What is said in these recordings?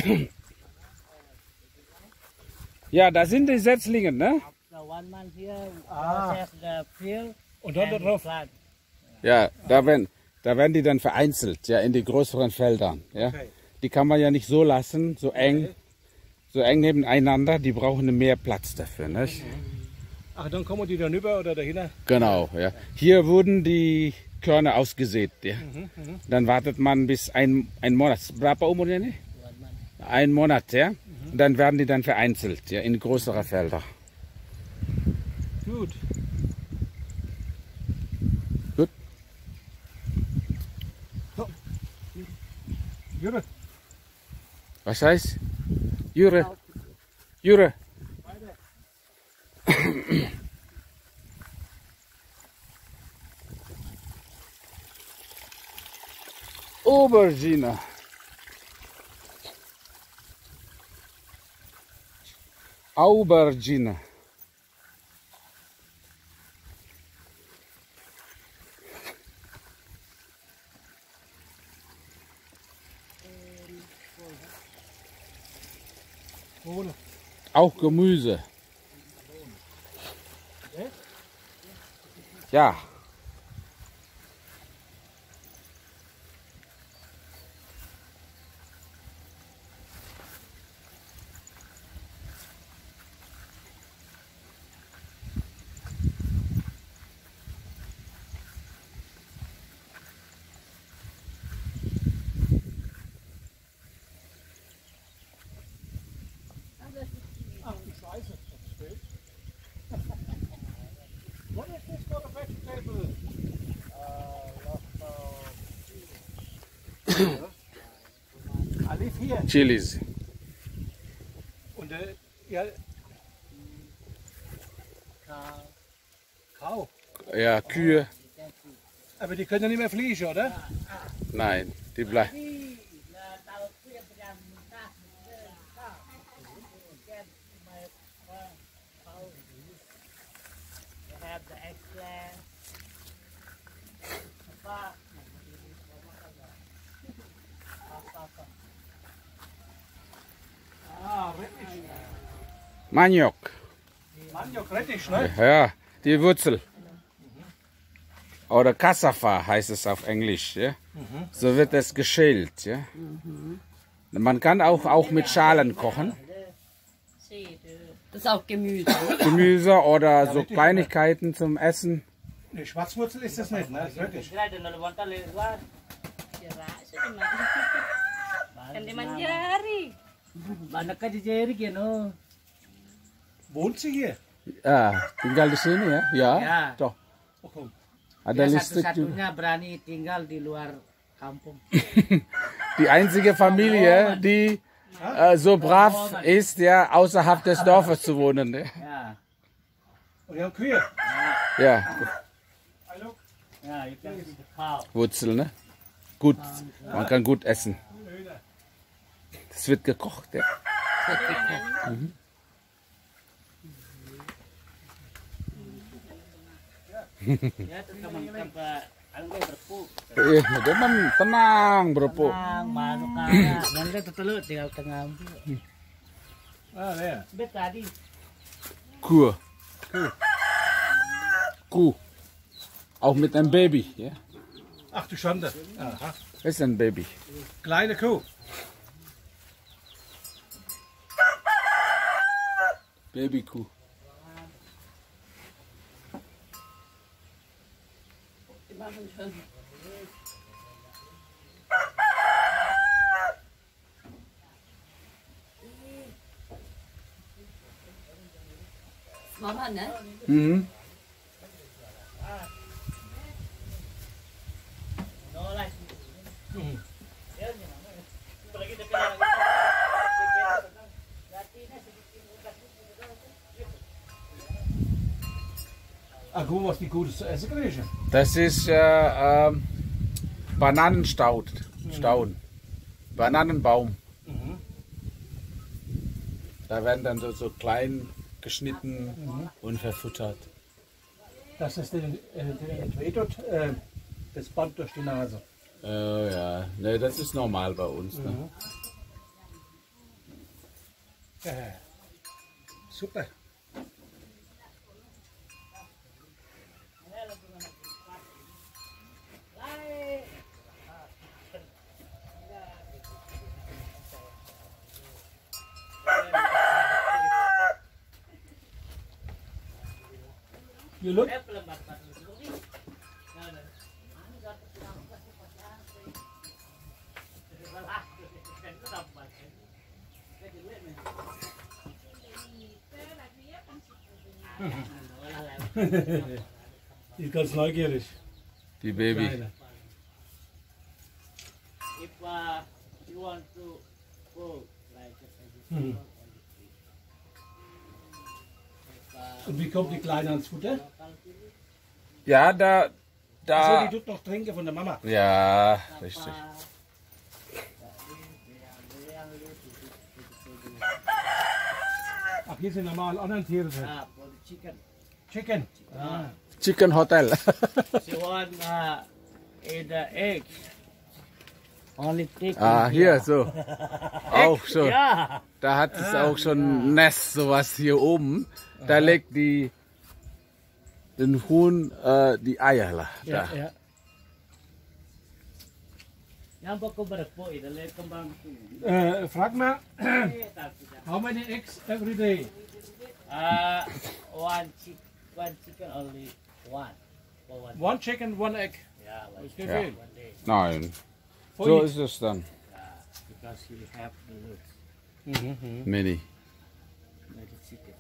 Ja, da sind die Setzlinge, ne? Und dann da drauf. Ja, da werden die dann vereinzelt, ja, in die größeren Feldern. Ja. Okay. Die kann man ja nicht so lassen, so eng nebeneinander. Die brauchen mehr Platz dafür, nicht? Ach, dann kommen die dann rüber oder dahinter? Genau, ja. Hier wurden die Körner ausgesät. Ja. Dann wartet man bis ein Monat. Berapa umurnya nih? Ein Monat, ja. Und dann werden die dann vereinzelt, ja, in größere Felder. Gut. Gut. So. Jure. Was heißt? Jure. Jure. Aubergine. Aubergine. Bohne. Auch Gemüse. Ja. Ach du Scheiße, das fehlt. What is this for a vegetable? I live here. Chilis. Und ja. Kau. Ja, Kühe. Aber die können ja nicht mehr fliegen, oder? Nein, die bleiben. Ah, Rettich. Maniok. Maniok, Rettich, ne? Ja, die Wurzel. Oder Cassava heißt es auf Englisch. Ja? So wird es geschält. Ja? Man kann auch mit Schalen kochen. Das ist auch Gemüse. Gemüse oder so Kleinigkeiten zum Essen. Ne, Schwarzwurzel ist das nicht, ne? Das ist Rettich. Kan dimanjari. Anak ka di Jerry no. Wohnt sie hier? Ja, tinggal di sini ya. Ja, Ya. toh. Okay. Ada Dia Listrik juga. satu-satunya berani tinggal di luar kampung. Die einzige Familie, die so brav ist, ja, außerhalb des Dorfes zu wohnen. Ja. Ya. Und die haben Kühe. Ja, Hallo? Ya, itu cow. Wurzel, ne? Gut, man kann gut essen. Es wird gekocht, ja. Ya, teman tanpa ang berpuk. Teman tenang, bro. Tenang, manu kaya. Nanti tetelut tinggal tengah. Ah, wer? Bet tadi. Kuh. Kuh. Auch mit einem Baby, ja. Ach du Schande. Aha. Das ist ein Baby. Kleine Kuh. Babykuh. Mama, ne? Mhm. Ah, guck mal, was die Gutes zu essen kriegen. Das ist Bananenstauden. Bananenbaum. Da werden dann so klein geschnitten und verfuttert. Das ist den entwedert, das Band durch die Nase. Ja, ne, das ist normal bei uns. Ne? Super. You look. Die ist ganz neugierig. Die Baby. Kleine. If you want to go like Mhm. Und wie kommt die Kleine ans Futter? Ja, da. Also, die tut noch trinken von der Mama. Ja, richtig. Ach, hier sind normal anderen Tiere drin. for the chicken. Chicken. Ah. Chicken Hotel. She want eat the eggs. Only take Hier so. Auch schon. Ja. Da hat es auch schon ein Nest, sowas hier oben. Da legt den Huhn die Eier. Da. Ja, ja. Yang bako berpo ida le kembang tu. Frag mal, how many eggs every day? One chicken only one. For one. One chicken, one egg. Yeah, like Ist nicht Ja. viel. one day. Nein, For so each. ist es dann. Because you have the looks. Mini. Like the chicken.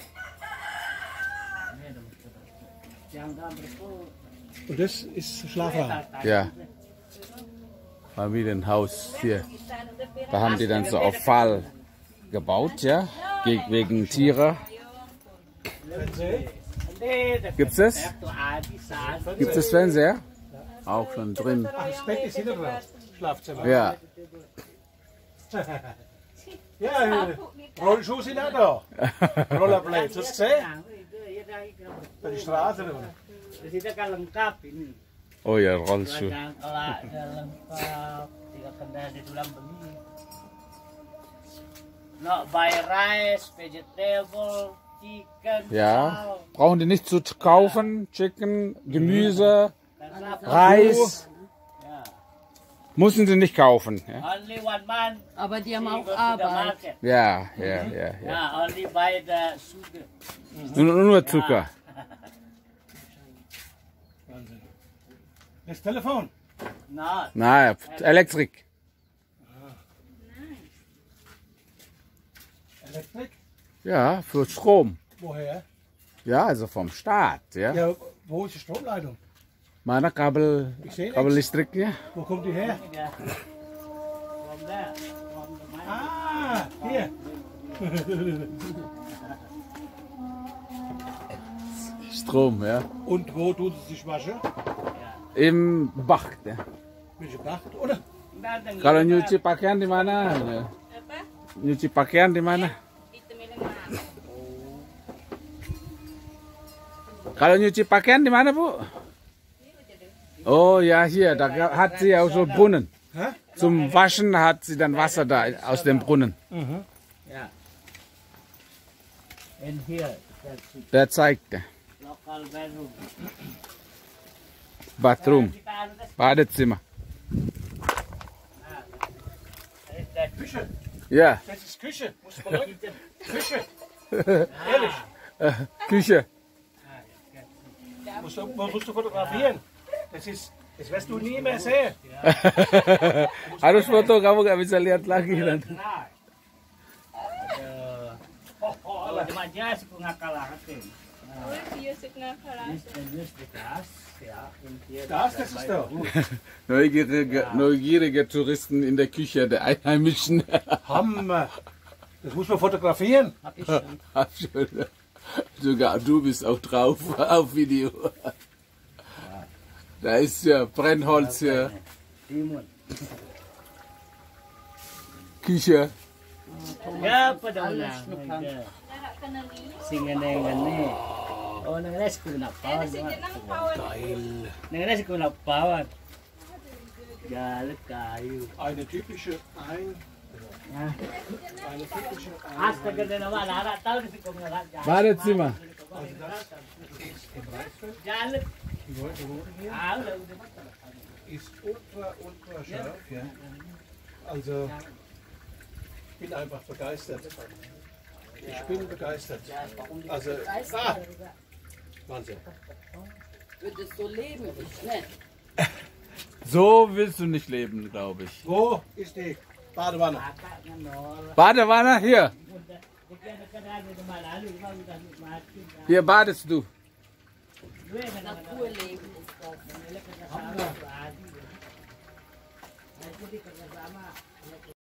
Yang dah berpo. Und das ist Schlafraum. Ja. Familienhaus hier. Da haben die dann so auf Pfahl gebaut, ja. Wegen Tiere. Gibt's das? Gibt es Fernseher? Auch schon drin. Ach, das Bett ist hinter drauf. Schlafzimmer. Ja. Ja, Rollschuhe sind auch da. Rollerblades, hast du gesehen? Bei der Straße. Kita kan lengkap ini. Oh ja, Rollschuh. Kalau lengkap, tiga kendaraan di dalam beli. No, buy rice, vegetable, chicken. Ja. Brauchen die nicht zu kaufen. Chicken, Gemüse, Reis. Ja. Müssen sie nicht kaufen. Ja, Only one man. Aber die haben auch go to the Arbeit. market. ja. Yeah, only buy the sugar. Nur Zucker. Wahnsinn. Das Telefon. No, Nein, Elektrik. Elektrik? Ja, für Strom. Woher? Ja, also vom Staat. Ja. Ja, wo ist die Stromleitung? Mana kabel Ich sehe kabel nichts. listriknya? Wo kommt die her? yeah. From there, from the mine. Ah, hier. Strom, ja. Und wo tut sie sich waschen? Im Bach. Ya. Welche Bach, oder? Kalau nyuci pakaian di mana? Nyuci pakaian di mana? Kalau nyuci pakaian di mana, Bu? Oh ja, hier, da hat sie auch so Brunnen. Hä? Zum Waschen hat sie dann Wasser da aus dem Brunnen. Yeah. And here, that's it. Der zeigt, Local bedroom. Bathroom, Kita anu tes, Badezimmer. that Küche. Ja, Das ist Küche. Muss man leuten. Küche. Ehrlich. Küche. Musst du fotografieren. Das wirst du nie mehr sehen. Harus foto, kamu gak bisa lihat lagi nanti. cuma aja suku ngakalah kan. Hier zit naar This is the gas, ja. In here. Das ist da. Neugierige Touristen in der Küche der Einheimischen. Hammer. Das muss man fotografieren. Hab ich schon. Hab schon. Sogar du bist auch drauf auf Video. Da ist ja Brennholz hier, Timun. Küche. Ya pada ulang. Singa-nengane. Oh, nangres ko na pawan. Nangres ko na pawan. Galit kayo. Eine typische Astaga na naman, lahat tao na si Kong lahat. Badezimmer. Jalan. Ist ultra scharf, ja. Also, ich bin einfach begeistert. Ich bin begeistert. Also, Wahnsinn. Würdest du leben? Ich nicht. So willst du nicht leben, glaube ich. Wo ist die Badewanne? Badewanne, hier. Hier badest du. Naturleben ist das.